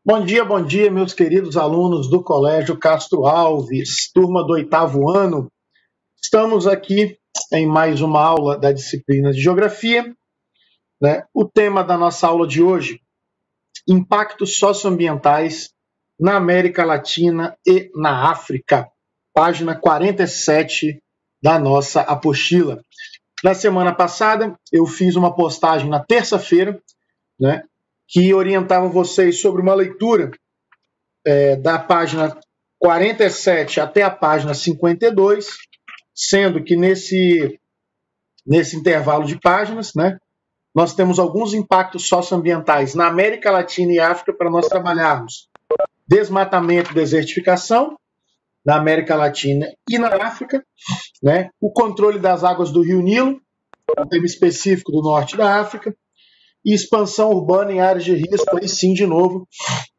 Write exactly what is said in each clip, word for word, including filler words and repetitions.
Bom dia, bom dia, meus queridos alunos do Colégio Castro Alves, turma do oitavo ano. Estamos aqui em mais uma aula da disciplina de Geografia, né? O tema da nossa aula de hoje, impactos socioambientais na América Latina e na África, página quarenta e sete da nossa apostila. Na semana passada, eu fiz uma postagem na terça-feira, né, que orientava vocês sobre uma leitura é, da página quarenta e sete até a página cinquenta e dois, sendo que nesse, nesse intervalo de páginas, né, nós temos alguns impactos socioambientais na América Latina e África para nós trabalharmos. Desmatamento e desertificação na América Latina e na África, né, o controle das águas do Rio Nilo, um tema específico do norte da África, e expansão urbana em áreas de risco, aí sim, de novo,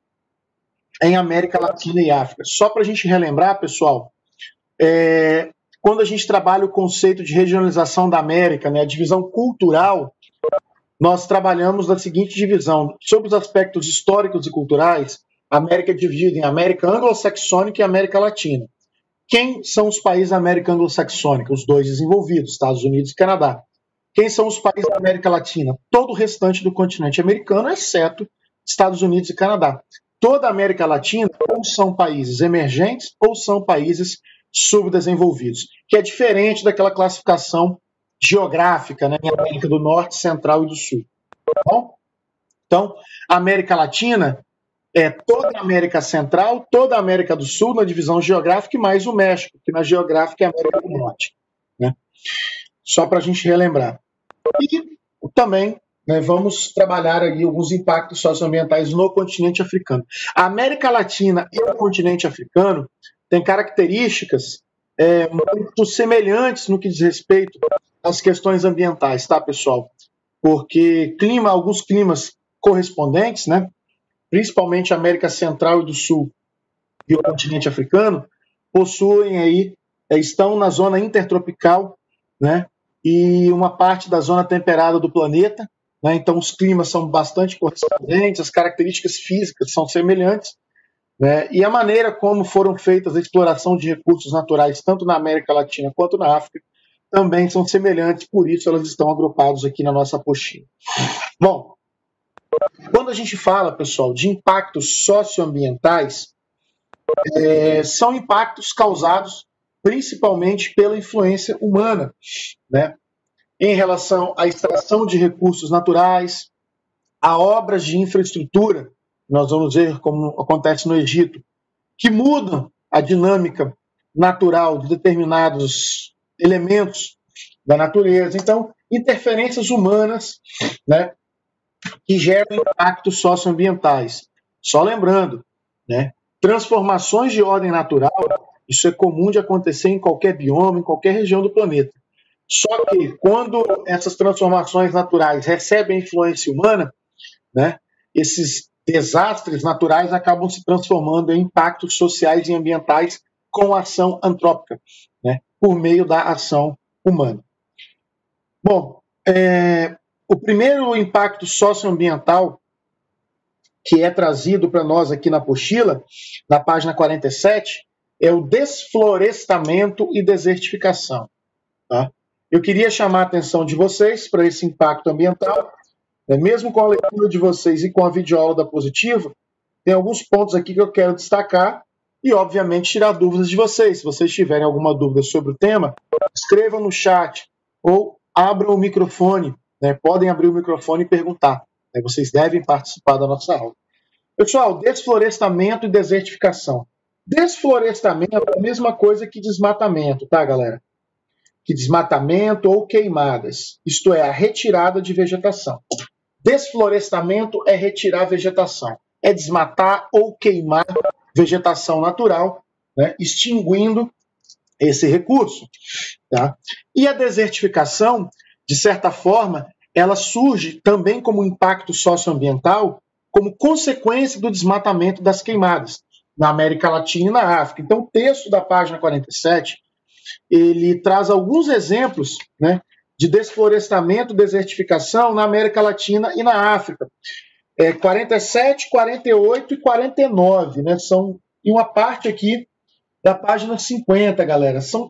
em América Latina e África. Só para a gente relembrar, pessoal, é, quando a gente trabalha o conceito de regionalização da América, né, a divisão cultural, nós trabalhamos da seguinte divisão: sobre os aspectos históricos e culturais, a América é dividida em América anglo-saxônica e América Latina. Quem são os países da América anglo-saxônica? Os dois desenvolvidos, Estados Unidos e Canadá. Quem são os países da América Latina? Todo o restante do continente americano, exceto Estados Unidos e Canadá. Toda a América Latina ou são países emergentes ou são países subdesenvolvidos, que é diferente daquela classificação geográfica, né, em América do Norte, Central e do Sul. Tá bom? Então, a América Latina é toda a América Central, toda a América do Sul na divisão geográfica e mais o México, que na geográfica é a América do Norte. Né? Só para a gente relembrar. E também, né, vamos trabalhar aí alguns impactos socioambientais no continente africano. A América Latina e o continente africano têm características é, muito semelhantes no que diz respeito às questões ambientais, tá, pessoal? Porque clima, alguns climas correspondentes, né, principalmente a América Central e do Sul e o continente africano, possuem aí, estão na zona intertropical, né, e uma parte da zona temperada do planeta, né? Então os climas são bastante correspondentes, as características físicas são semelhantes, né? E a maneira como foram feitas a exploração de recursos naturais, tanto na América Latina quanto na África, também são semelhantes, por isso elas estão agrupadas aqui na nossa apostila. Bom, quando a gente fala, pessoal, de impactos socioambientais, é, são impactos causados principalmente pela influência humana, né, em relação à extração de recursos naturais, a obras de infraestrutura, nós vamos ver como acontece no Egito, que mudam a dinâmica natural de determinados elementos da natureza. Então, interferências humanas, né, que geram impactos socioambientais. Só lembrando, né, transformações de ordem natural, isso é comum de acontecer em qualquer bioma, em qualquer região do planeta. Só que quando essas transformações naturais recebem influência humana, né, esses desastres naturais acabam se transformando em impactos sociais e ambientais com ação antrópica, né, por meio da ação humana. Bom, é, o primeiro impacto socioambiental que é trazido para nós aqui na apostila, na página quarenta e sete, é o desflorestamento e desertificação. Tá? Eu queria chamar a atenção de vocês para esse impacto ambiental, né? Mesmo com a leitura de vocês e com a videoaula da Positivo, tem alguns pontos aqui que eu quero destacar e, obviamente, tirar dúvidas de vocês. Se vocês tiverem alguma dúvida sobre o tema, escrevam no chat ou abram o microfone, né? Podem abrir o microfone e perguntar. Né? Vocês devem participar da nossa aula. Pessoal, desflorestamento e desertificação. Desflorestamento é a mesma coisa que desmatamento, tá, galera? Que desmatamento ou queimadas, isto é, a retirada de vegetação. Desflorestamento é retirar vegetação, é desmatar ou queimar vegetação natural, né, extinguindo esse recurso. Tá? E a desertificação, de certa forma, ela surge também como impacto socioambiental, como consequência do desmatamento das queimadas na América Latina e na África. Então, o texto da página quarenta e sete, ele traz alguns exemplos, né, de desflorestamento e desertificação na América Latina e na África. é, quarenta e sete, quarenta e oito e quarenta e nove, né? São, e uma parte aqui da página cinquenta, galera. São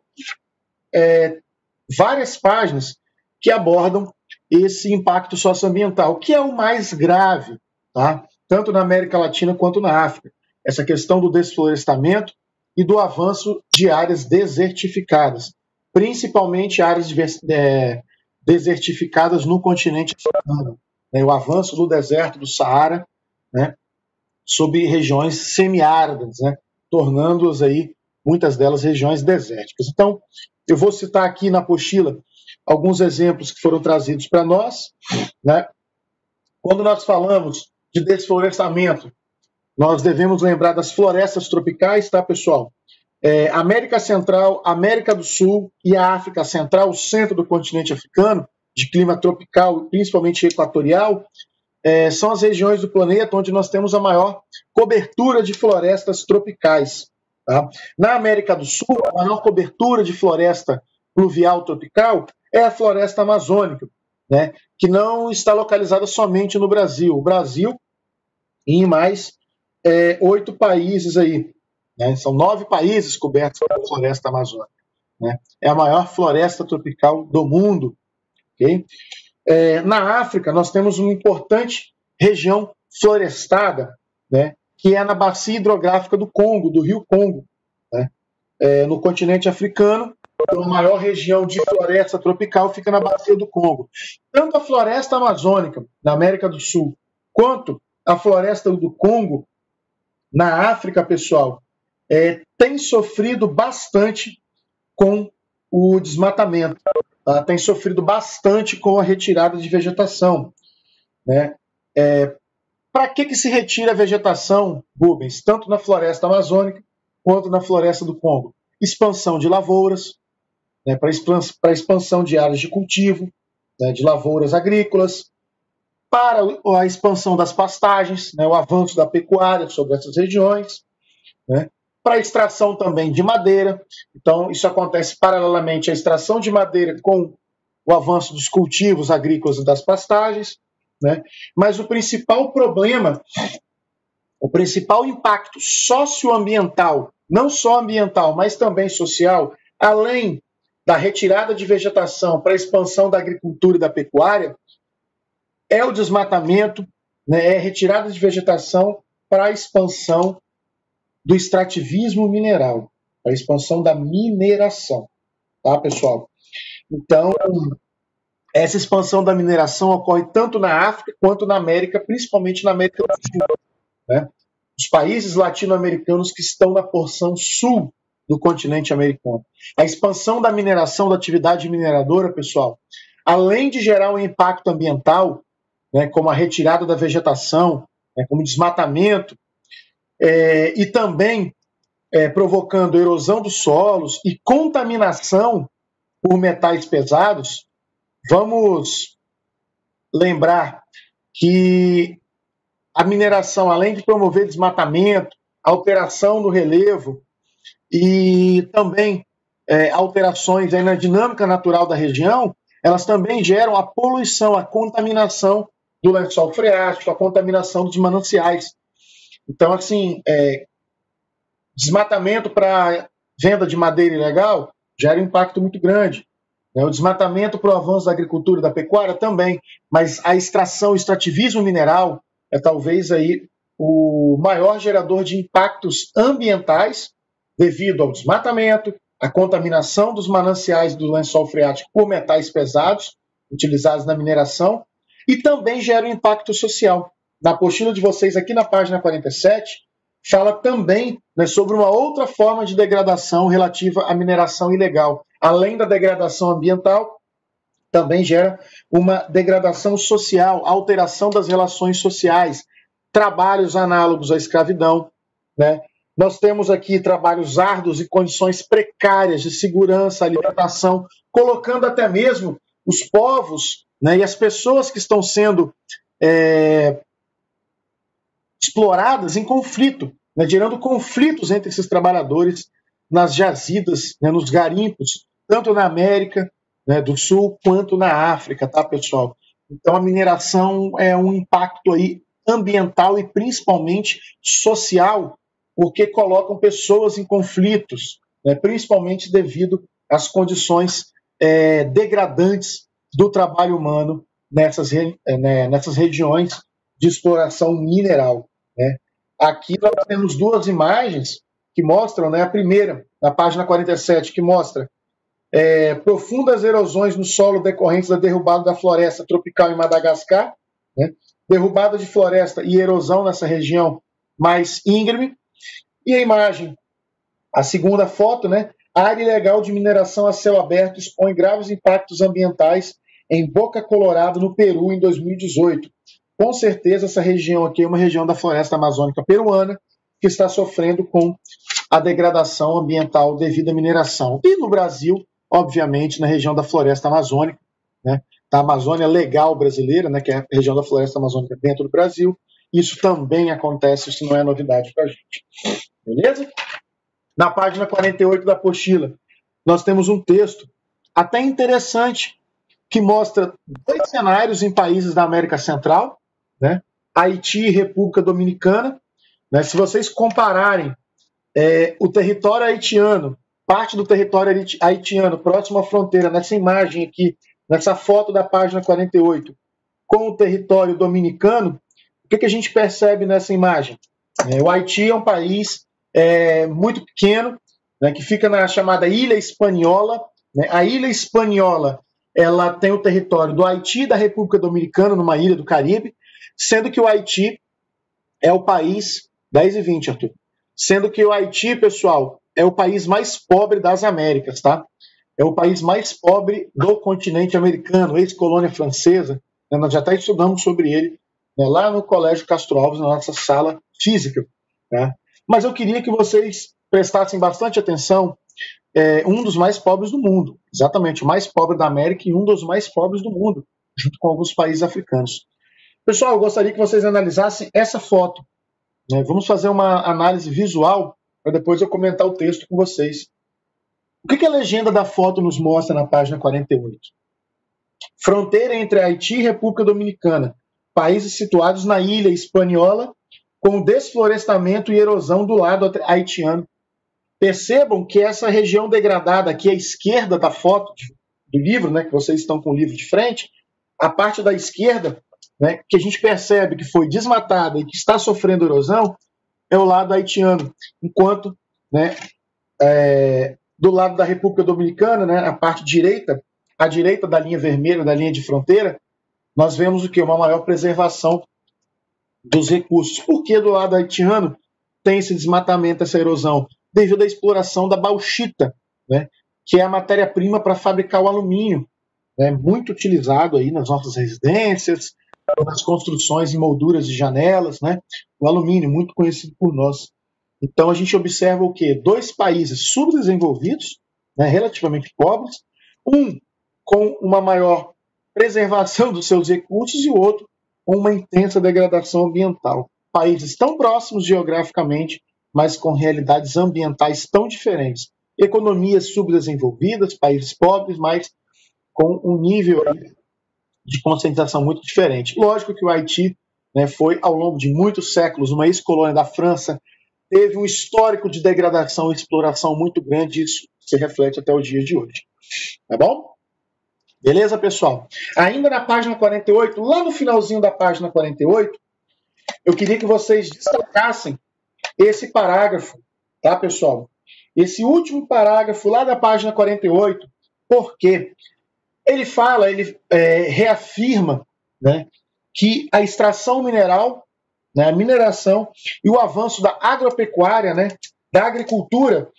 é, várias páginas que abordam esse impacto socioambiental, que é o mais grave, tá? Tanto na América Latina quanto na África. Essa questão do desflorestamento e do avanço de áreas desertificadas, principalmente áreas é, desertificadas no continente africano, né? O avanço do deserto do Saara, né? Sobre regiões semiáridas, né? Tornando-as aí, muitas delas, regiões desérticas. Então, eu vou citar aqui na apostila alguns exemplos que foram trazidos para nós, né? Quando nós falamos de desflorestamento, nós devemos lembrar das florestas tropicais, tá, pessoal? É, América Central, América do Sul e a África Central, o centro do continente africano, de clima tropical, principalmente equatorial, é, são as regiões do planeta onde nós temos a maior cobertura de florestas tropicais. Tá? Na América do Sul, a maior cobertura de floresta pluvial tropical é a floresta amazônica, né, que não está localizada somente no Brasil. O Brasil e em mais é, oito países aí, né, são nove países cobertos pela floresta amazônica. Né, é a maior floresta tropical do mundo. Okay? É, na África, nós temos uma importante região florestada, né, que é na bacia hidrográfica do Congo, do rio Congo. Né? É, no continente africano, a maior região de floresta tropical fica na bacia do Congo. Tanto a floresta amazônica, na América do Sul, quanto a floresta do Congo, na África, pessoal, é, tem sofrido bastante com o desmatamento. Tá? Tem sofrido bastante com a retirada de vegetação. Né? É, Para que, que se retira a vegetação, Rubens, tanto na floresta amazônica quanto na floresta do Congo? Expansão de lavouras, né, para a expansão de áreas de cultivo, né, de lavouras agrícolas, para a expansão das pastagens, né, o avanço da pecuária sobre essas regiões, né, para a extração também de madeira. Então, isso acontece paralelamente à extração de madeira com o avanço dos cultivos agrícolas e das pastagens. Né? Mas o principal problema, o principal impacto socioambiental, não só ambiental, mas também social, além da retirada de vegetação para a expansão da agricultura e da pecuária, é o desmatamento, né, é a retirada de vegetação para a expansão do extrativismo mineral, para a expansão da mineração. Tá, pessoal? Então, essa expansão da mineração ocorre tanto na África quanto na América, principalmente na América do Sul. Né? Os países latino-americanos que estão na porção sul do continente americano. A expansão da mineração, da atividade mineradora, pessoal, além de gerar um impacto ambiental, né, como a retirada da vegetação, né, como desmatamento, é, e também é, provocando erosão dos solos e contaminação por metais pesados, vamos lembrar que a mineração, além de promover desmatamento, alteração no relevo e também é, alterações aí na dinâmica natural da região, elas também geram a poluição, a contaminação do lençol freático, a contaminação dos mananciais. Então, assim, é, desmatamento para venda de madeira ilegal gera um impacto muito grande. Né? O desmatamento para o avanço da agricultura e da pecuária também, mas a extração, o extrativismo mineral é talvez aí o maior gerador de impactos ambientais devido ao desmatamento, à contaminação dos mananciais do lençol freático por metais pesados utilizados na mineração e também gera um impacto social. Na apostila de vocês, aqui na página quarenta e sete, fala também, né, sobre uma outra forma de degradação relativa à mineração ilegal. Além da degradação ambiental, também gera uma degradação social, alteração das relações sociais, trabalhos análogos à escravidão. Né? Nós temos aqui trabalhos árduos e condições precárias de segurança, alimentação, colocando até mesmo os povos, né, e as pessoas que estão sendo é, exploradas em conflito, né, gerando conflitos entre esses trabalhadores nas jazidas, né, nos garimpos, tanto na América, né, do Sul quanto na África, tá, pessoal? Então a mineração é um impacto aí ambiental e principalmente social, porque colocam pessoas em conflitos, né, principalmente devido às condições é, degradantes do trabalho humano nessas, né, nessas regiões de exploração mineral. Né. Aqui nós temos duas imagens que mostram, né, a primeira, na página quarenta e sete, que mostra é, profundas erosões no solo decorrentes da derrubada da floresta tropical em Madagascar, né, derrubada de floresta e erosão nessa região mais íngreme. E a imagem, a segunda foto, né, a área ilegal de mineração a céu aberto expõe graves impactos ambientais em Boca Colorado, no Peru, em dois mil e dezoito. Com certeza essa região aqui é uma região da floresta amazônica peruana que está sofrendo com a degradação ambiental devido à mineração. E no Brasil, obviamente, na região da floresta amazônica, né, da Amazônia Legal brasileira, né, que é a região da floresta amazônica dentro do Brasil, isso também acontece, isso não é novidade para a gente. Beleza? Na página quarenta e oito da apostila, nós temos um texto até interessante que mostra dois cenários em países da América Central, né, Haiti e República Dominicana. Né, se vocês compararem é, o território haitiano, parte do território haitiano próximo à fronteira, nessa imagem aqui, nessa foto da página quarenta e oito, com o território dominicano, o que, que a gente percebe nessa imagem? É, o Haiti é um país é, muito pequeno, né, que fica na chamada Ilha Espanhola. Né? A Ilha Espanhola ela tem o território do Haiti e da República Dominicana, numa ilha do Caribe, sendo que o Haiti é o país... dez e vinte, Arthur. Sendo que o Haiti, pessoal, é o país mais pobre das Américas, tá? É o país mais pobre do continente americano, ex-colônia francesa. Né? Nós já até estudamos sobre ele, né, lá no Colégio Castro Alves, na nossa sala física. Tá? Mas eu queria que vocês prestassem bastante atenção. É um dos mais pobres do mundo, exatamente, o mais pobre da América e um dos mais pobres do mundo, junto com alguns países africanos. Pessoal, eu gostaria que vocês analisassem essa foto. Né? Vamos fazer uma análise visual para depois eu comentar o texto com vocês. O que, que a legenda da foto nos mostra na página quarenta e oito? Fronteira entre Haiti e República Dominicana, países situados na ilha espanhola, com desflorestamento e erosão do lado haitiano. Percebam que essa região degradada aqui à esquerda da foto do livro, né, que vocês estão com o livro de frente, a parte da esquerda, né, que a gente percebe que foi desmatada e que está sofrendo erosão, é o lado haitiano, enquanto, né, é, do lado da República Dominicana, né, a parte direita, à direita da linha vermelha, da linha de fronteira, nós vemos o que? Uma maior preservação dos recursos. Por que do lado haitiano tem esse desmatamento, essa erosão? Devido à exploração da bauxita, né, que é a matéria-prima para fabricar o alumínio, né, muito utilizado aí nas nossas residências, nas construções em molduras de janelas, né, o alumínio, muito conhecido por nós. Então a gente observa o quê? Dois países subdesenvolvidos, né, relativamente pobres, um com uma maior preservação dos seus recursos e o outro com uma intensa degradação ambiental. Países tão próximos geograficamente, mas com realidades ambientais tão diferentes. Economias subdesenvolvidas, países pobres, mas com um nível de conscientização muito diferente. Lógico que o Haiti, né, foi, ao longo de muitos séculos, uma ex-colônia da França, teve um histórico de degradação e exploração muito grande, e isso se reflete até o dia de hoje. Tá bom? Beleza, pessoal? Ainda na página quarenta e oito, lá no finalzinho da página quarenta e oito, eu queria que vocês destacassem esse parágrafo, tá, pessoal? Esse último parágrafo lá da página quarenta e oito, por quê? Ele fala, ele é, reafirma, né, que a extração mineral, né, a mineração e o avanço da agropecuária, né, da agricultura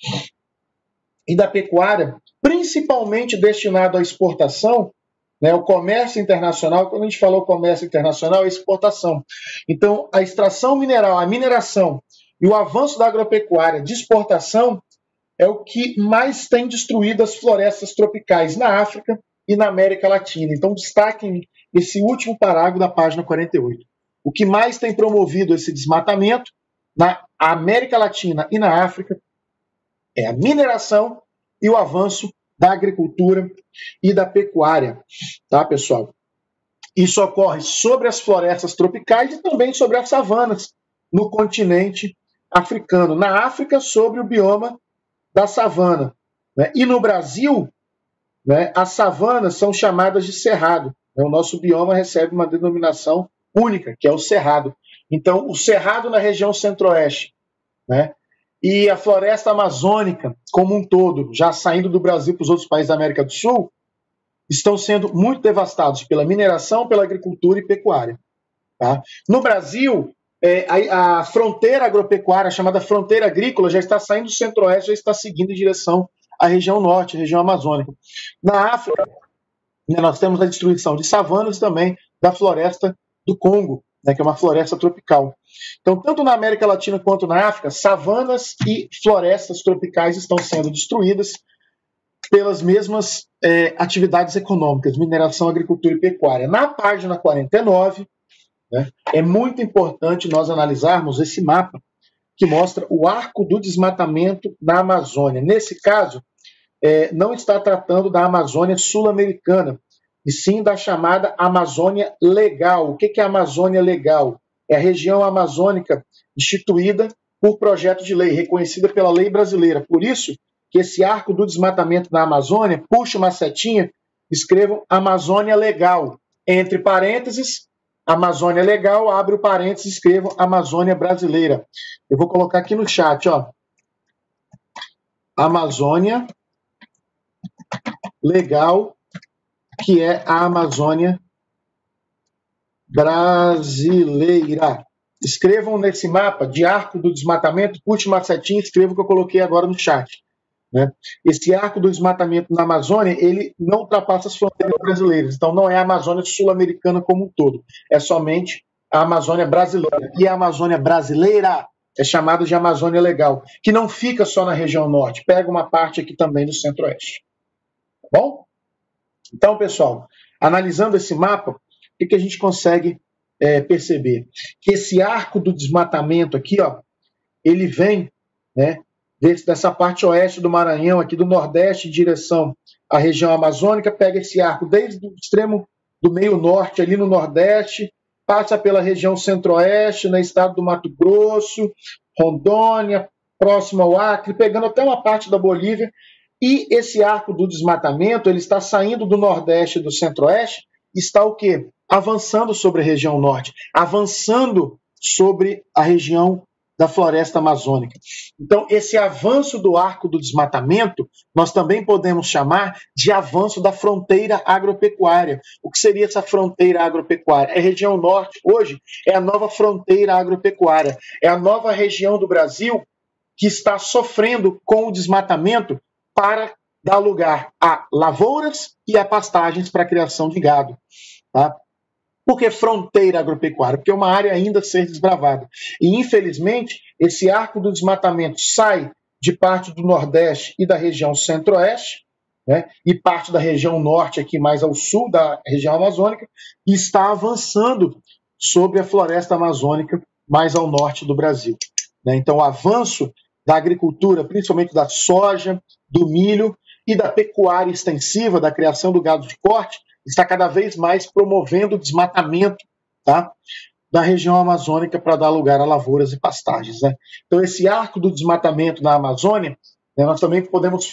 e da pecuária, principalmente destinado à exportação, né, o comércio internacional. Quando a gente falou comércio internacional, é exportação. Então, a extração mineral, a mineração e o avanço da agropecuária de exportação é o que mais tem destruído as florestas tropicais na África e na América Latina. Então, destaquem esse último parágrafo da página quarenta e oito. O que mais tem promovido esse desmatamento na América Latina e na África é a mineração e o avanço da agricultura e da pecuária, tá, pessoal? Isso ocorre sobre as florestas tropicais e também sobre as savanas no continente africano. Na África, sobre o bioma da savana. Né? E no Brasil, né, as savanas são chamadas de cerrado. Né? O nosso bioma recebe uma denominação única, que é o cerrado. Então, o cerrado na região centro-oeste, né, e a floresta amazônica como um todo, já saindo do Brasil para os outros países da América do Sul, estão sendo muito devastados pela mineração, pela agricultura e pecuária. Tá? No Brasil, é, a, a fronteira agropecuária, chamada fronteira agrícola, já está saindo do centro-oeste, já está seguindo em direção à região norte, à região amazônica. Na África, né, nós temos a destruição de savanas e também da floresta do Congo, né, que é uma floresta tropical. Então, tanto na América Latina quanto na África, savanas e florestas tropicais estão sendo destruídas pelas mesmas é, atividades econômicas, mineração, agricultura e pecuária. Na página quarenta e nove, né, é muito importante nós analisarmos esse mapa que mostra o arco do desmatamento na Amazônia. Nesse caso, é, não está tratando da Amazônia sul-americana, e sim da chamada Amazônia Legal. O que é a Amazônia Legal? É a região amazônica instituída por projeto de lei, reconhecida pela lei brasileira. Por isso que esse arco do desmatamento na Amazônia, puxa uma setinha, escrevam Amazônia Legal. Entre parênteses, Amazônia Legal, abre o parênteses, escrevam Amazônia Brasileira. Eu vou colocar aqui no chat, ó. Amazônia Legal, que é a Amazônia Brasileira. Escrevam nesse mapa de arco do desmatamento, puxe uma setinha, escrevam o que eu coloquei agora no chat. Né? Esse arco do desmatamento na Amazônia, ele não ultrapassa as fronteiras brasileiras, então não é a Amazônia sul-americana como um todo, é somente a Amazônia brasileira. E a Amazônia brasileira é chamada de Amazônia Legal, que não fica só na região norte, pega uma parte aqui também do centro-oeste. Tá bom? Então, pessoal, analisando esse mapa, o que, que a gente consegue é, perceber? Que esse arco do desmatamento aqui, ó, ele vem, né, dessa parte oeste do Maranhão, aqui do Nordeste, em direção à região amazônica, pega esse arco desde o extremo do meio norte, ali no Nordeste, passa pela região centro-oeste, no estado do Mato Grosso, Rondônia, próximo ao Acre, pegando até uma parte da Bolívia, e esse arco do desmatamento, ele está saindo do Nordeste e do Centro-Oeste, está o quê? Avançando sobre a região Norte, avançando sobre a região da floresta amazônica. Então, esse avanço do arco do desmatamento, nós também podemos chamar de avanço da fronteira agropecuária. O que seria essa fronteira agropecuária? É a região norte, hoje, é a nova fronteira agropecuária. É a nova região do Brasil que está sofrendo com o desmatamento para dar lugar a lavouras e a pastagens para a criação de gado. Tá? Por que fronteira agropecuária? Porque é uma área ainda a ser desbravada. E, infelizmente, esse arco do desmatamento sai de parte do Nordeste e da região Centro-Oeste, né, e parte da região Norte, aqui mais ao sul da região amazônica, e está avançando sobre a floresta amazônica mais ao norte do Brasil. Né? Então, o avanço da agricultura, principalmente da soja, do milho e da pecuária extensiva, da criação do gado de corte, está cada vez mais promovendo o desmatamento, tá, da região amazônica para dar lugar a lavouras e pastagens. Né? Então, esse arco do desmatamento na Amazônia, né, nós também podemos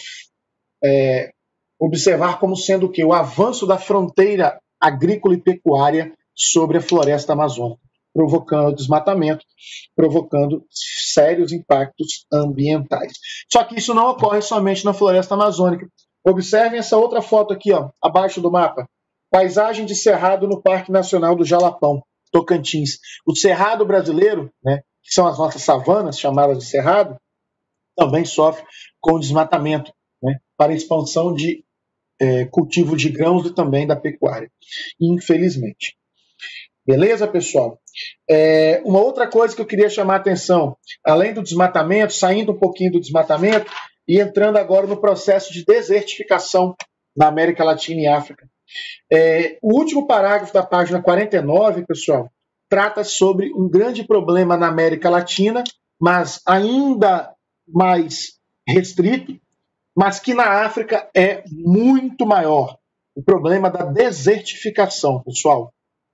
é, observar como sendo o quê? O avanço da fronteira agrícola e pecuária sobre a floresta amazônica, provocando desmatamento, provocando sérios impactos ambientais. Só que isso não ocorre somente na floresta amazônica. Observem essa outra foto aqui, ó, abaixo do mapa. Paisagem de cerrado no Parque Nacional do Jalapão, Tocantins. O cerrado brasileiro, né, que são as nossas savanas, chamadas de cerrado, também sofre com o desmatamento, né, para a expansão de é, cultivo de grãos e também da pecuária, infelizmente. Beleza, pessoal? É, uma outra coisa que eu queria chamar a atenção, além do desmatamento, saindo um pouquinho do desmatamento e entrando agora no processo de desertificação na América Latina e África. É, o último parágrafo da página quarenta e nove, pessoal, trata sobre um grande problema na América Latina, mas ainda mais restrito, mas que na África é muito maior. O problema da desertificação, pessoal.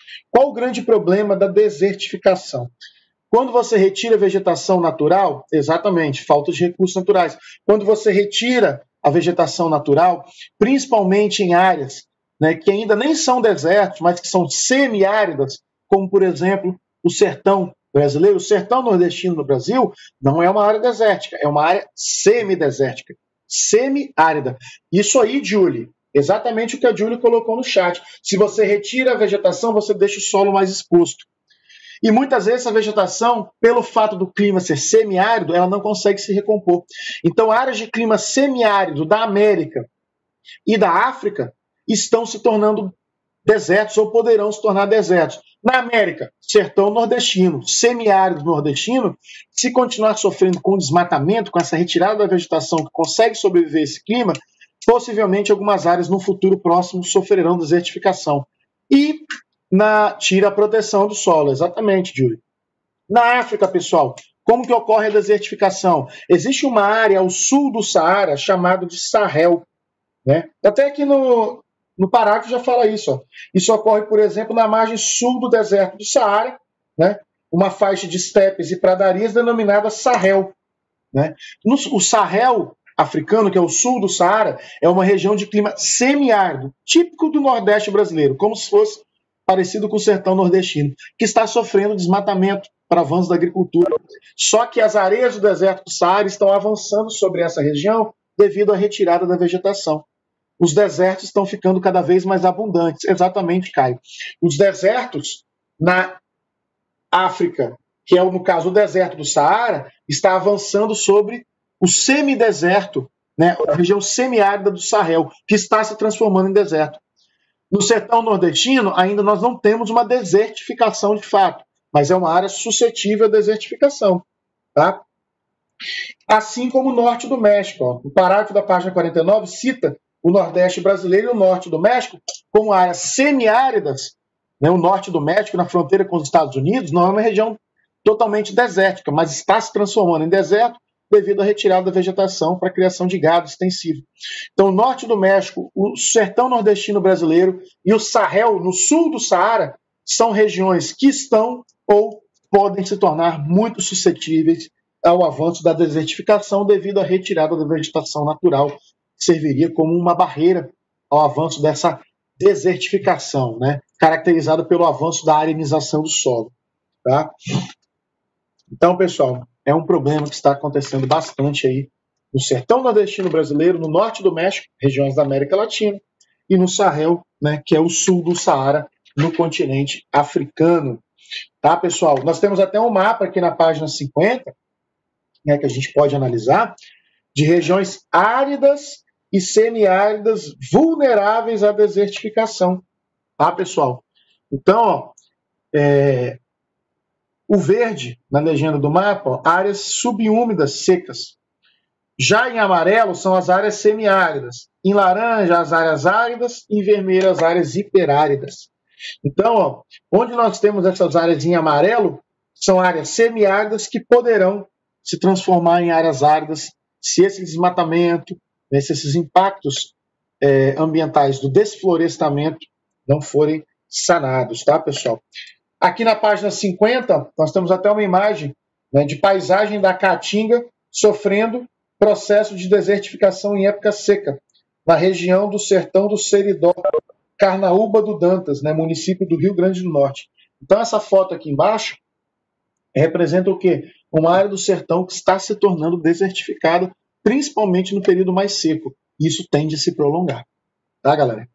Qual o grande problema da desertificação? Quando você retira a vegetação natural, exatamente, falta de recursos naturais. Quando você retira a vegetação natural, principalmente em áreas, né, que ainda nem são desertos, mas que são semiáridas, como, por exemplo, o sertão brasileiro. O sertão nordestino no Brasil não é uma área desértica, é uma área semidesértica, semiárida. Isso aí, Julie, exatamente o que a Julie colocou no chat. Se você retira a vegetação, você deixa o solo mais exposto. E muitas vezes a vegetação, pelo fato do clima ser semiárido, ela não consegue se recompor. Então, áreas de clima semiárido da América e da África estão se tornando desertos ou poderão se tornar desertos. Na América, sertão nordestino, semiárido nordestino, se continuar sofrendo com desmatamento, com essa retirada da vegetação que consegue sobreviver a esse clima, possivelmente algumas áreas no futuro próximo sofrerão desertificação. E na, tira a proteção do solo, exatamente, Júlio. Na África, pessoal, como que ocorre a desertificação? Existe uma área ao sul do Saara chamada de Sahel, né? Até aqui no, no parágrafo já fala isso. Ó. Isso ocorre, por exemplo, na margem sul do deserto do Saara, né? Uma faixa de estepes e pradarias denominada Sahel. Né? No, o Sahel africano, que é o sul do Saara, é uma região de clima semiárido, típico do Nordeste brasileiro, como se fosse parecido com o sertão nordestino, que está sofrendo desmatamento para avanço da agricultura. Só que as areias do deserto do Saara estão avançando sobre essa região devido à retirada da vegetação. Os desertos estão ficando cada vez mais abundantes. Exatamente, Caio. Os desertos na África, que é, no caso, o deserto do Saara, está avançando sobre o semideserto, né, a região semiárida do Sahel, que está se transformando em deserto. No sertão nordestino, ainda nós não temos uma desertificação de fato, mas é uma área suscetível à desertificação. Tá? Assim como o norte do México. Ó. O parágrafo da página quarenta e nove cita o Nordeste brasileiro e o norte do México como áreas semiáridas. Né? O norte do México, na fronteira com os Estados Unidos, não é uma região totalmente desértica, mas está se transformando em deserto devido à retirada da vegetação para a criação de gado extensivo. Então, o norte do México, o sertão nordestino brasileiro e o Sahel, no sul do Saara, são regiões que estão ou podem se tornar muito suscetíveis ao avanço da desertificação devido à retirada da vegetação natural, que serviria como uma barreira ao avanço dessa desertificação, né? Caracterizada pelo avanço da arenização do solo. Tá? Então, pessoal, é um problema que está acontecendo bastante aí no sertão nordestino brasileiro, no norte do México, regiões da América Latina, e no Sahel, né, que é o sul do Saara, no continente africano. Tá, pessoal? Nós temos até um mapa aqui na página cinquenta, né, que a gente pode analisar, de regiões áridas e semiáridas vulneráveis à desertificação. Tá, pessoal? Então, ó, é... o verde, na legenda do mapa, ó, áreas subúmidas secas. Já em amarelo são as áreas semiáridas. Em laranja, as áreas áridas. Em vermelho, as áreas hiperáridas. Então, ó, onde nós temos essas áreas em amarelo, são áreas semiáridas que poderão se transformar em áreas áridas se esse desmatamento, né, se esses impactos é, ambientais do desflorestamento não forem sanados, tá, pessoal? Aqui na página cinquenta, nós temos até uma imagem, né, de paisagem da Caatinga sofrendo processo de desertificação em época seca, na região do sertão do Seridó, Carnaúba do Dantas, né, município do Rio Grande do Norte. Então essa foto aqui embaixo representa o quê? Uma área do sertão que está se tornando desertificada, principalmente no período mais seco. E isso tende a se prolongar. Tá, galera?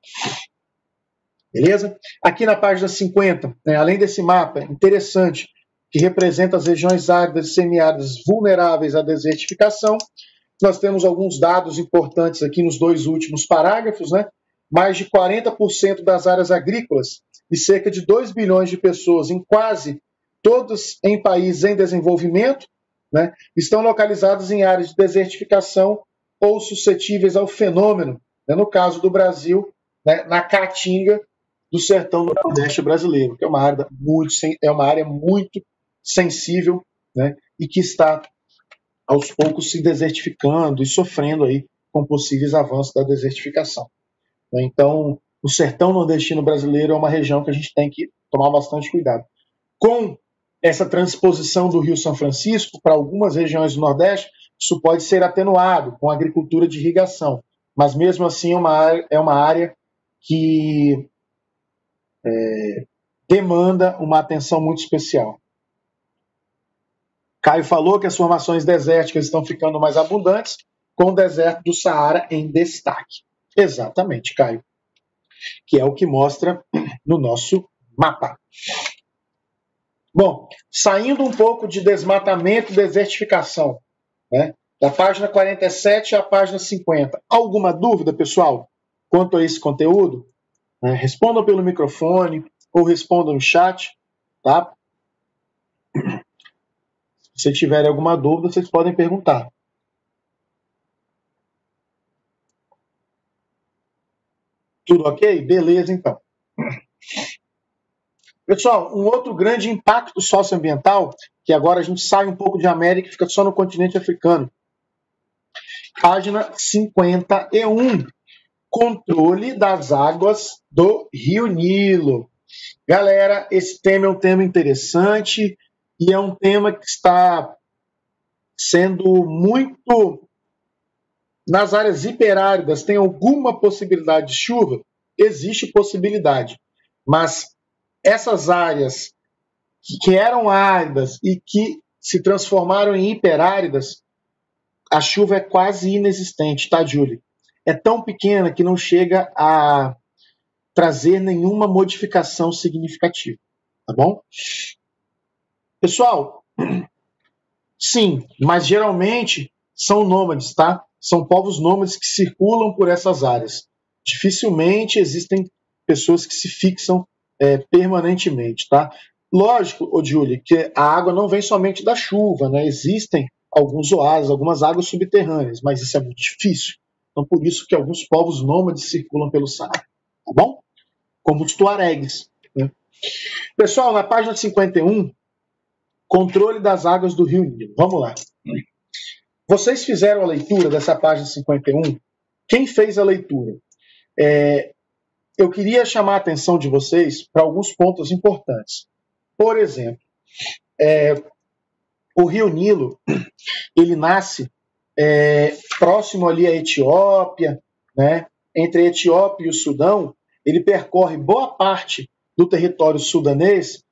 Beleza? Aqui na página cinquenta, né, além desse mapa interessante, que representa as regiões áridas e semiáridas vulneráveis à desertificação, nós temos alguns dados importantes aqui nos dois últimos parágrafos, né? Mais de quarenta por cento das áreas agrícolas e cerca de dois bilhões de pessoas em quase todos em países em desenvolvimento, né, estão localizadas em áreas de desertificação ou suscetíveis ao fenômeno, né, no caso do Brasil, né, na Caatinga do sertão do Nordeste brasileiro, que é uma área muito, é uma área muito sensível, né, e que está aos poucos se desertificando e sofrendo aí com possíveis avanços da desertificação. Então, o sertão nordestino brasileiro é uma região que a gente tem que tomar bastante cuidado. Com essa transposição do Rio São Francisco para algumas regiões do Nordeste, isso pode ser atenuado com a agricultura de irrigação, mas mesmo assim é uma área, é uma área que é, demanda uma atenção muito especial. Caio falou que as formações desérticas estão ficando mais abundantes, com o deserto do Saara em destaque. Exatamente, Caio. Que é o que mostra no nosso mapa. Bom, saindo um pouco de desmatamento e desertificação, né, da página quarenta e sete à página cinquenta. Alguma dúvida, pessoal, quanto a esse conteúdo? É, respondam pelo microfone ou respondam no chat, tá? Se tiverem alguma dúvida, vocês podem perguntar. Tudo ok? Beleza, então. Pessoal, um outro grande impacto socioambiental, que agora a gente sai um pouco de América e fica só no continente africano. Página cinquenta e um. Controle das águas do Rio Nilo. Galera, esse tema é um tema interessante e é um tema que está sendo muito... Nas áreas hiperáridas, tem alguma possibilidade de chuva? Existe possibilidade, mas essas áreas que eram áridas e que se transformaram em hiperáridas, a chuva é quase inexistente, tá, Júlia? É tão pequena que não chega a trazer nenhuma modificação significativa, tá bom? Pessoal, sim, mas geralmente são nômades, tá? São povos nômades que circulam por essas áreas. Dificilmente existem pessoas que se fixam é, permanentemente, tá? Lógico, ô Julie, que a água não vem somente da chuva, né? Existem alguns oásis, algumas águas subterrâneas, mas isso é muito difícil. Então, por isso que alguns povos nômades circulam pelo Saara, tá bom? Como os tuaregues, né? Pessoal, na página cinquenta e um, controle das águas do Rio Nilo. Vamos lá. Vocês fizeram a leitura dessa página cinquenta e um? Quem fez a leitura? É, eu queria chamar a atenção de vocês para alguns pontos importantes. Por exemplo, é, o Rio Nilo, ele nasce é, próximo ali à Etiópia, né? Entre a Etiópia e o Sudão, ele percorre boa parte do território sudanês,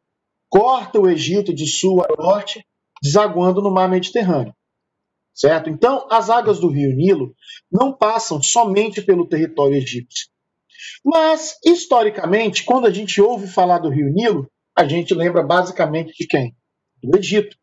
corta o Egito de sul a norte, desaguando no mar Mediterrâneo. Certo? Então, as águas do Rio Nilo não passam somente pelo território egípcio. Mas, historicamente, quando a gente ouve falar do Rio Nilo, a gente lembra basicamente de quem? Do Egito.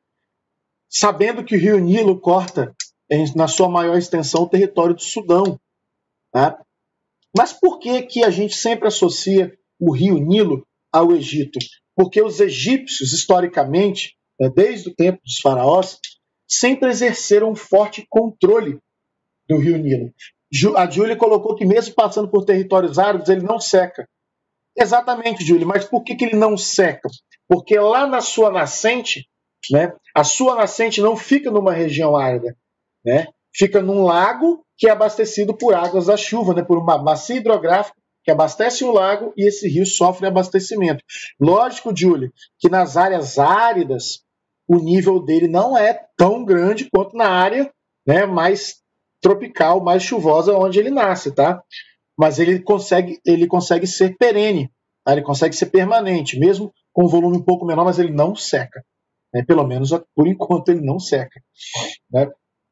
Sabendo que o Rio Nilo corta, na sua maior extensão, o território do Sudão. Tá? Mas por que, que a gente sempre associa o Rio Nilo ao Egito? Porque os egípcios, historicamente, desde o tempo dos faraós, sempre exerceram um forte controle do Rio Nilo. A Júlia colocou que mesmo passando por territórios áridos, ele não seca. Exatamente, Júlia, mas por que, que ele não seca? Porque lá na sua nascente, né, a sua nascente não fica numa região árida, né, fica num lago que é abastecido por águas da chuva, né, por uma bacia hidrográfica que abastece o lago e esse rio sofre abastecimento. Lógico, Júlia, que nas áreas áridas, o nível dele não é tão grande quanto na área, né, mais tropical, mais chuvosa, onde ele nasce, tá? Mas ele consegue, ele consegue ser perene, tá? Ele consegue ser permanente, mesmo com um volume um pouco menor, mas ele não seca, né? Pelo menos por enquanto ele não seca, né?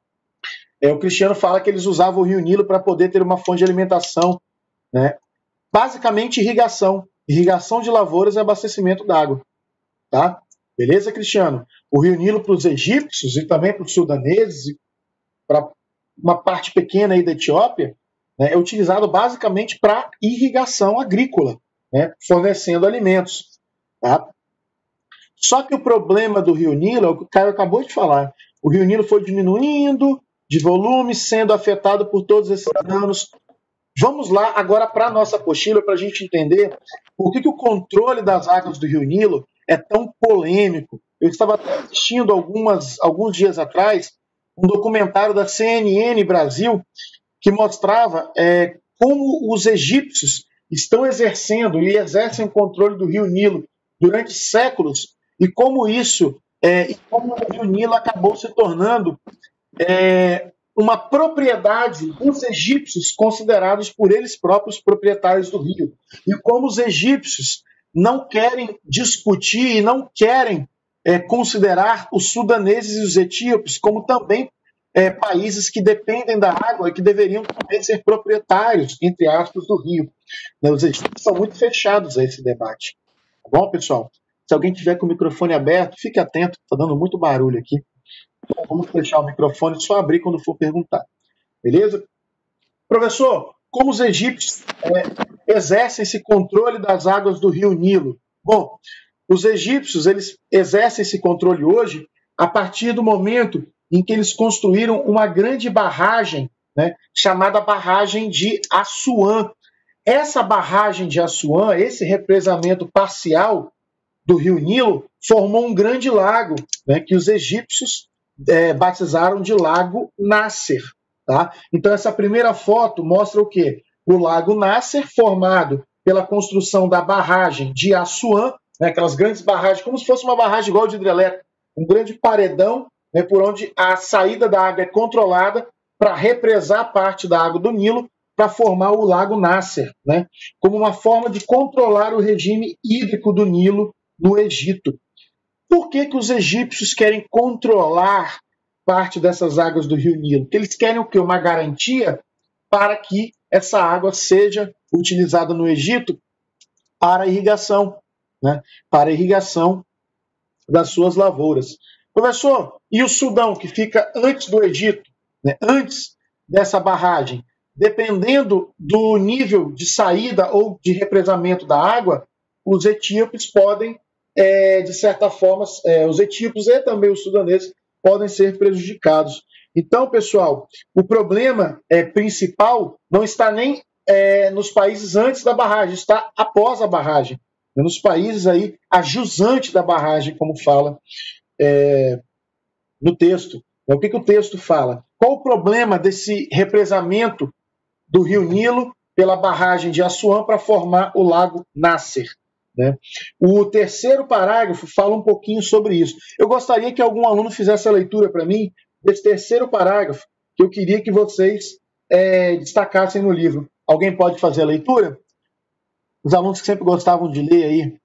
É, o Cristiano fala que eles usavam o Rio Nilo para poder ter uma fonte de alimentação, né? Basicamente irrigação, irrigação de lavouras e abastecimento d'água, tá? Beleza, Cristiano? O Rio Nilo para os egípcios e também para os sudaneses, para uma parte pequena aí da Etiópia, né, é utilizado basicamente para irrigação agrícola, né, fornecendo alimentos. Tá? Só que o problema do Rio Nilo é o que o Caio acabou de falar. O Rio Nilo foi diminuindo de volume, sendo afetado por todos esses danos. Vamos lá agora para a nossa apostila para a gente entender por que, que o controle das águas do Rio Nilo é tão polêmico. Eu estava assistindo algumas, alguns dias atrás um documentário da C N N Brasil que mostrava é, como os egípcios estão exercendo e exercem o controle do Rio Nilo durante séculos, e como isso, é, e como o Rio Nilo acabou se tornando é, uma propriedade dos egípcios, considerados por eles próprios proprietários do rio. E como os egípcios não querem discutir e não querem é, considerar os sudaneses e os etíopes como também é, países que dependem da água e que deveriam também ser proprietários, entre aspas, do rio. Os egípcios são muito fechados a esse debate. Tá bom, pessoal? Se alguém tiver com o microfone aberto, fique atento, está dando muito barulho aqui. Vamos fechar o microfone, só abrir quando for perguntar. Beleza? Professor, como os egípcios é, exercem esse controle das águas do rio Nilo? Bom, os egípcios eles exercem esse controle hoje a partir do momento em que eles construíram uma grande barragem, né, chamada barragem de Assuã. Essa barragem de Assuã, esse represamento parcial do rio Nilo, formou um grande lago, né, que os egípcios É, batizaram de Lago Nasser. Tá? Então, essa primeira foto mostra o quê? O Lago Nasser, formado pela construção da barragem de Assuã, né, aquelas grandes barragens, como se fosse uma barragem igual de hidrelétrica, um grande paredão, né, por onde a saída da água é controlada para represar parte da água do Nilo para formar o Lago Nasser, né, como uma forma de controlar o regime hídrico do Nilo no Egito. Por que que os egípcios querem controlar parte dessas águas do rio Nilo? Porque eles querem o quê? Uma garantia para que essa água seja utilizada no Egito para irrigação, né? Para irrigação das suas lavouras. Professor, e o Sudão, que fica antes do Egito, né? Antes dessa barragem, dependendo do nível de saída ou de represamento da água, os etíopes podem É, de certa forma, é, os etíopes e também os sudaneses podem ser prejudicados. Então, pessoal, o problema é, principal não está nem é, nos países antes da barragem, está após a barragem, nos países aí a jusante da barragem, como fala é, no texto. Então, o que, que o texto fala? Qual o problema desse represamento do rio Nilo pela barragem de Assuã para formar o Lago Nasser? Né? O terceiro parágrafo fala um pouquinho sobre isso. Eu gostaria que algum aluno fizesse a leitura para mim desse terceiro parágrafo, que eu queria que vocês é, destacassem no livro. Alguém pode fazer a leitura? Os alunos que sempre gostavam de ler aí.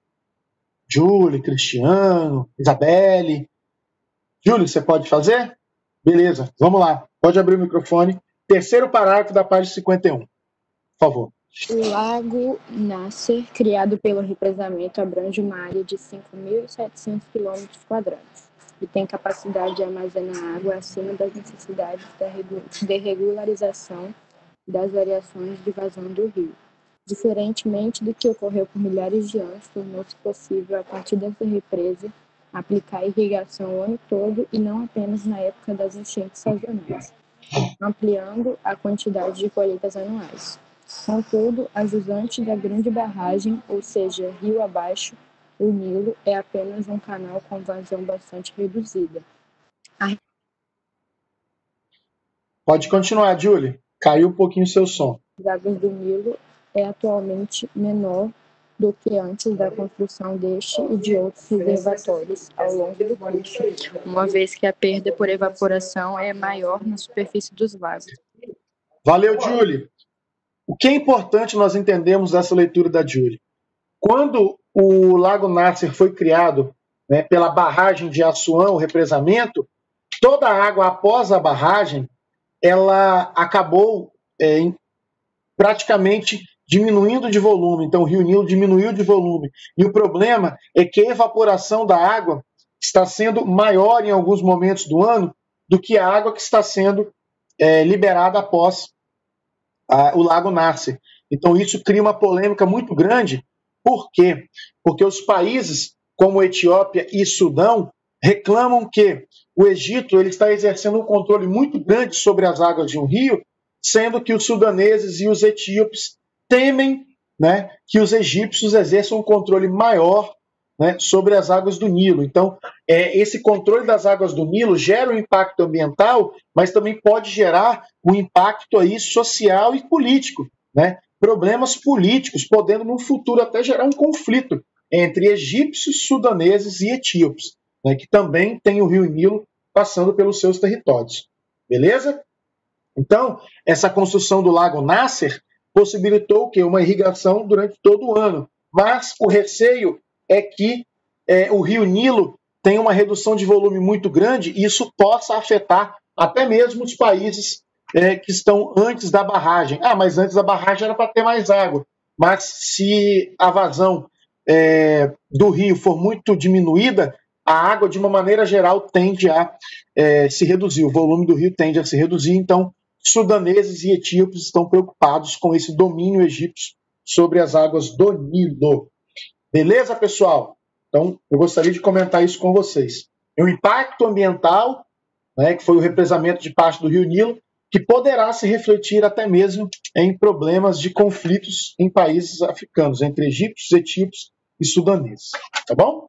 Júlio, Cristiano, Isabelle. Júlio, você pode fazer? Beleza, vamos lá. Pode abrir o microfone. Terceiro parágrafo da página cinquenta e um. Por favor. O Lago Nasser, criado pelo represamento, abrange uma área de cinco mil e setecentos quilômetros quadrados e tem capacidade de armazenar água acima das necessidades de regularização das variações de vazão do rio. Diferentemente do que ocorreu por milhares de anos, tornou-se possível, a partir dessa represa, aplicar irrigação o ano todo e não apenas na época das enchentes sazonais, ampliando a quantidade de colheitas anuais. Contudo, a jusante da grande barragem, ou seja, rio abaixo, o Nilo, é apenas um canal com vazão bastante reduzida. A... Pode continuar, Julie. Caiu um pouquinho o seu som. As águas do Nilo é atualmente menor do que antes da construção deste e de outros reservatórios ao longo do curso, uma vez que a perda por evaporação é maior na superfície dos lagos. Valeu, Julie. O que é importante nós entendermos dessa leitura da Julie? Quando o Lago Nasser foi criado, né, pela barragem de Assuã, o represamento, toda a água após a barragem, ela acabou é, praticamente diminuindo de volume. Então o Rio Nilo diminuiu de volume. E o problema é que a evaporação da água está sendo maior em alguns momentos do ano do que a água que está sendo é, liberada após a, o Lago Nasser. Então isso cria uma polêmica muito grande. Por quê? Porque os países como Etiópia e Sudão reclamam que o Egito ele está exercendo um controle muito grande sobre as águas de um rio, sendo que os sudaneses e os etíopes temem, né, que os egípcios exerçam um controle maior, né, sobre as águas do Nilo. Então, é, esse controle das águas do Nilo gera um impacto ambiental, mas também pode gerar um impacto aí social e político, né, problemas políticos, podendo no futuro até gerar um conflito entre egípcios, sudaneses e etíopes, né, que também tem o rio Nilo passando pelos seus territórios. Beleza? Então, essa construção do Lago Nasser possibilitou o quê? Uma irrigação durante todo o ano. Mas o receio é que é, o rio Nilo tem uma redução de volume muito grande e isso possa afetar até mesmo os países é, que estão antes da barragem. Ah, mas antes da barragem era para ter mais água. Mas se a vazão é, do rio for muito diminuída, a água, de uma maneira geral, tende a é, se reduzir. O volume do rio tende a se reduzir. Então, sudaneses e etíopes estão preocupados com esse domínio egípcio sobre as águas do Nilo. Beleza, pessoal? Então, eu gostaria de comentar isso com vocês. O impacto ambiental, né, que foi o represamento de parte do rio Nilo, que poderá se refletir até mesmo em problemas de conflitos em países africanos, entre egípcios, etíopes e sudaneses. Tá bom?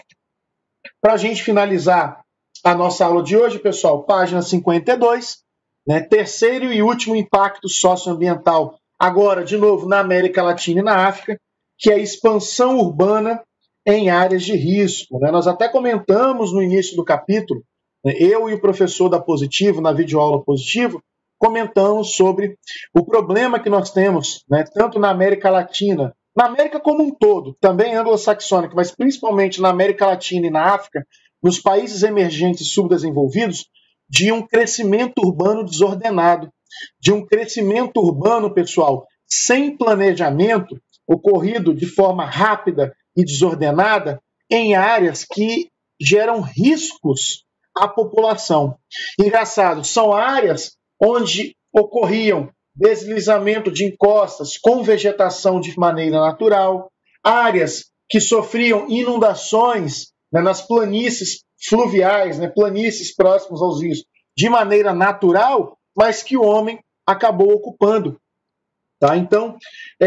Para a gente finalizar a nossa aula de hoje, pessoal, página cinquenta e dois, né, terceiro e último impacto socioambiental, agora, de novo, na América Latina e na África, que é a expansão urbana em áreas de risco. Né? Nós até comentamos no início do capítulo, né, eu e o professor da Positivo, na videoaula Positivo, comentamos sobre o problema que nós temos, né, tanto na América Latina, na América como um todo, também anglo-saxônica, mas principalmente na América Latina e na África, nos países emergentes e subdesenvolvidos, de um crescimento urbano desordenado, de um crescimento urbano, pessoal, sem planejamento, ocorrido de forma rápida e desordenada em áreas que geram riscos à população. Engraçado, são áreas onde ocorriam deslizamento de encostas com vegetação de maneira natural, áreas que sofriam inundações, né, nas planícies fluviais, né, planícies próximas aos rios, de maneira natural, mas que o homem acabou ocupando. Tá? Então,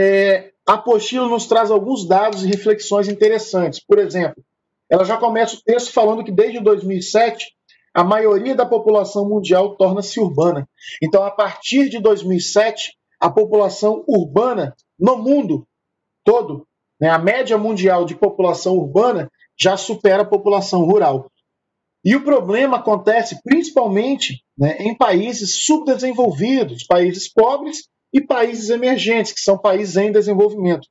é, a apostila nos traz alguns dados e reflexões interessantes. Por exemplo, ela já começa o texto falando que desde dois mil e sete, a maioria da população mundial torna-se urbana. Então, a partir de dois mil e sete, a população urbana no mundo todo, né, a média mundial de população urbana já supera a população rural. E o problema acontece principalmente, né, em países subdesenvolvidos, países pobres e países emergentes, que são países em desenvolvimento.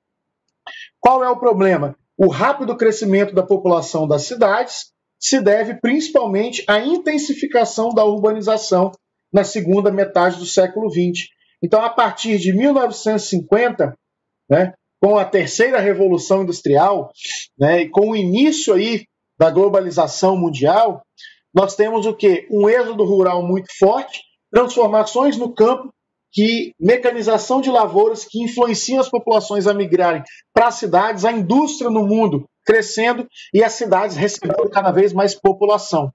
Qual é o problema? O rápido crescimento da população das cidades se deve principalmente à intensificação da urbanização na segunda metade do século vinte. Então, a partir de mil novecentos e cinquenta, né, com a terceira revolução industrial, né, e com o início aí da globalização mundial, nós temos o quê? Um êxodo rural muito forte, transformações no campo, que mecanização de lavouras que influenciam as populações a migrarem para as cidades, a indústria no mundo crescendo e as cidades recebendo cada vez mais população.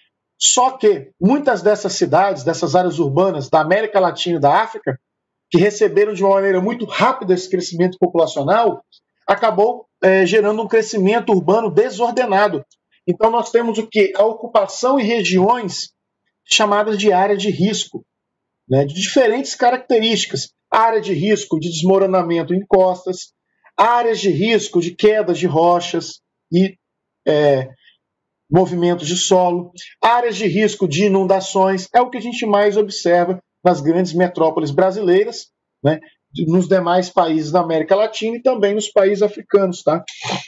Só que muitas dessas cidades, dessas áreas urbanas da América Latina e da África, que receberam de uma maneira muito rápida esse crescimento populacional, acabou é, gerando um crescimento urbano desordenado. Então nós temos o quê? A ocupação em regiões chamadas de área de risco, né, de diferentes características. Área de risco de desmoronamento em costas, áreas de risco de quedas de rochas e é, movimentos de solo, áreas de risco de inundações, é o que a gente mais observa nas grandes metrópoles brasileiras, né, nos demais países da América Latina e também nos países africanos, tá?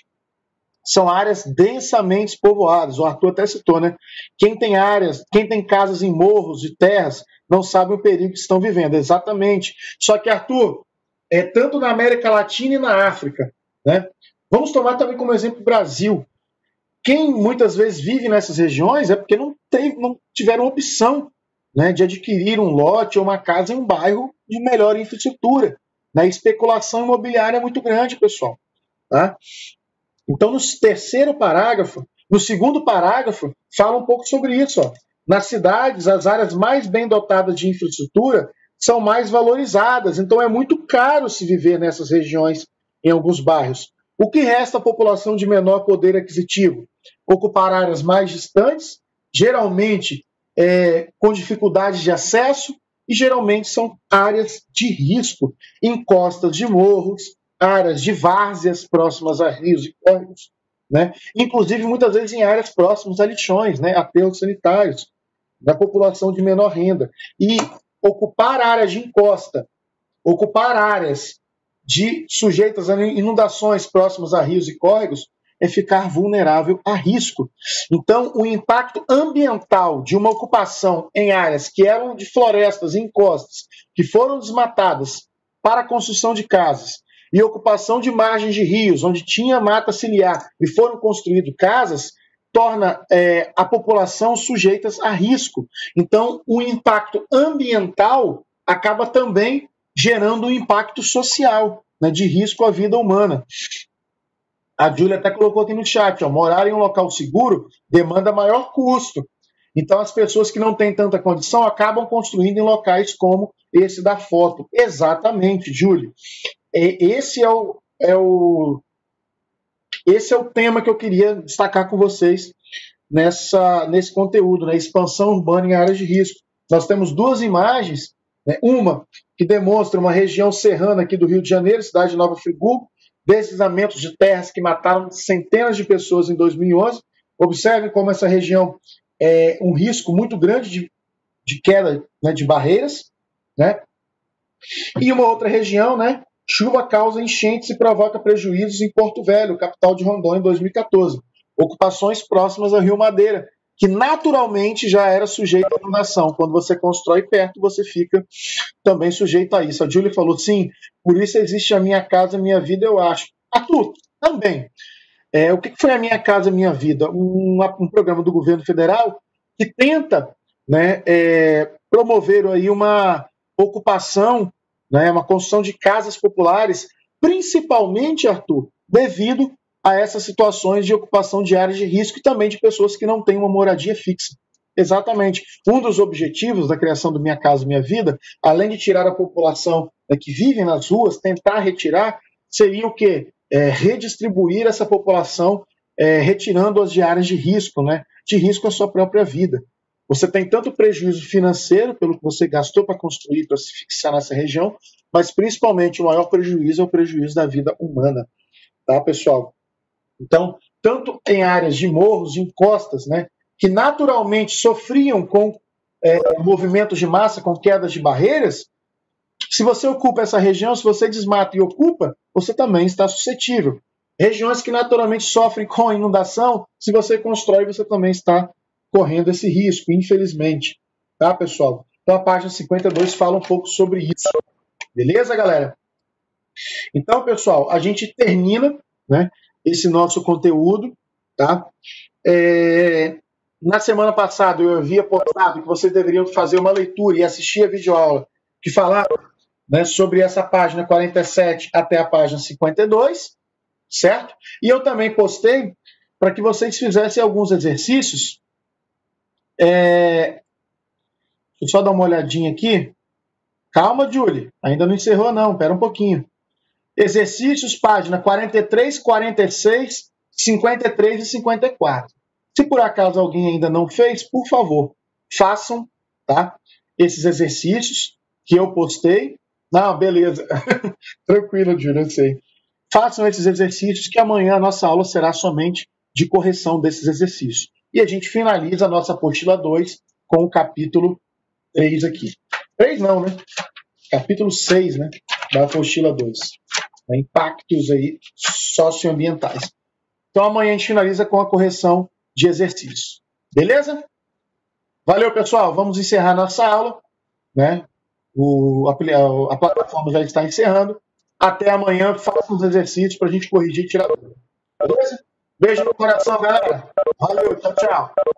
São áreas densamente povoadas. O Arthur até citou, né? Quem tem áreas, quem tem casas em morros e terras, não sabe o perigo que estão vivendo. Exatamente. Só que, Arthur, é tanto na América Latina e na África, né? Vamos tomar também como exemplo o Brasil. Quem muitas vezes vive nessas regiões é porque não, teve, não tiveram opção, né, de adquirir um lote ou uma casa em um bairro de melhor infraestrutura. A especulação imobiliária é muito grande, pessoal. Tá? Então, no terceiro parágrafo, no segundo parágrafo, fala um pouco sobre isso. Ó. Nas cidades, as áreas mais bem dotadas de infraestrutura são mais valorizadas. Então, é muito caro se viver nessas regiões, em alguns bairros. O que resta à população de menor poder aquisitivo? Ocupar áreas mais distantes, geralmente é, com dificuldades de acesso e geralmente são áreas de risco, encostas de morros, áreas de várzeas próximas a rios e córregos, né? Inclusive muitas vezes em áreas próximas a lixões, né? Aterros sanitários, da população de menor renda. E ocupar áreas de encosta, ocupar áreas de sujeitas a inundações próximas a rios e córregos é ficar vulnerável a risco. Então, o impacto ambiental de uma ocupação em áreas que eram de florestas e encostas, que foram desmatadas para a construção de casas, e ocupação de margens de rios, onde tinha mata ciliar e foram construídas casas, torna é, a população sujeitas a risco. Então, o impacto ambiental acaba também gerando um impacto social, né, de risco à vida humana. A Júlia até colocou aqui no chat, ó, morar em um local seguro demanda maior custo. Então, as pessoas que não têm tanta condição acabam construindo em locais como esse da foto. Exatamente, Júlia. Esse é o, é o, esse é o tema que eu queria destacar com vocês nessa, nesse conteúdo, né? Expansão urbana em áreas de risco. Nós temos duas imagens, né? Uma que demonstra uma região serrana aqui do Rio de Janeiro, cidade de Nova Friburgo, deslizamentos de terras que mataram centenas de pessoas em dois mil e onze. Observem como essa região é um risco muito grande de, de queda, né, de barreiras, né? E uma outra região, né? Chuva causa enchentes e provoca prejuízos em Porto Velho, capital de Rondônia, em dois mil e quatorze. Ocupações próximas ao Rio Madeira, que naturalmente já era sujeito à inundação. Quando você constrói perto, você fica também sujeito a isso. A Júlia falou, sim, por isso existe a Minha Casa Minha Vida, eu acho. Arthur, também. É, o que foi a Minha Casa Minha Vida? Um, um programa do governo federal que tenta, né, é, promover aí uma ocupação, né, uma construção de casas populares, principalmente, Arthur, devido a essas situações de ocupação de áreas de risco e também de pessoas que não têm uma moradia fixa. Exatamente. Um dos objetivos da criação do Minha Casa Minha Vida, além de tirar a população, né, que vive nas ruas, tentar retirar, seria o quê? É, redistribuir essa população, é, retirando-as de áreas de risco, né, de risco à sua própria vida. Você tem tanto prejuízo financeiro pelo que você gastou para construir, para se fixar nessa região, mas principalmente o maior prejuízo é o prejuízo da vida humana. Tá, pessoal? Então, tanto em áreas de morros, de encostas, né, que naturalmente sofriam com é, movimentos de massa, com quedas de barreiras, se você ocupa essa região, se você desmata e ocupa, você também está suscetível. Regiões que naturalmente sofrem com a inundação, se você constrói, você também está correndo esse risco, infelizmente. Tá, pessoal? Então, a página cinquenta e dois fala um pouco sobre isso. Beleza, galera? Então, pessoal, a gente termina, né, esse nosso conteúdo, tá? É, na semana passada eu havia postado que vocês deveriam fazer uma leitura e assistir a videoaula que falava, né, sobre essa página quarenta e sete até a página cinquenta e dois, certo? E eu também postei para que vocês fizessem alguns exercícios. É... Deixa eu só dar uma olhadinha aqui. Calma, Julie, ainda não encerrou não, espera um pouquinho. Exercícios, página quarenta e três, quarenta e seis, cinquenta e três e cinquenta e quatro. Se por acaso alguém ainda não fez, por favor, façam, tá, esses exercícios que eu postei. Não, beleza. Tranquilo, Júlio, eu sei. Façam esses exercícios que amanhã a nossa aula será somente de correção desses exercícios. E a gente finaliza a nossa apostila dois com o capítulo três aqui. três não, né? Capítulo seis, né? Da apostila dois. Impactos aí socioambientais. Então amanhã a gente finaliza com a correção de exercícios. Beleza? Valeu, pessoal. Vamos encerrar nossa aula, né? O, a, a plataforma já está encerrando. Até amanhã, faça os exercícios para a gente corrigir e tirar dúvida. Beleza? Beijo no coração, galera. Valeu, tchau, tchau.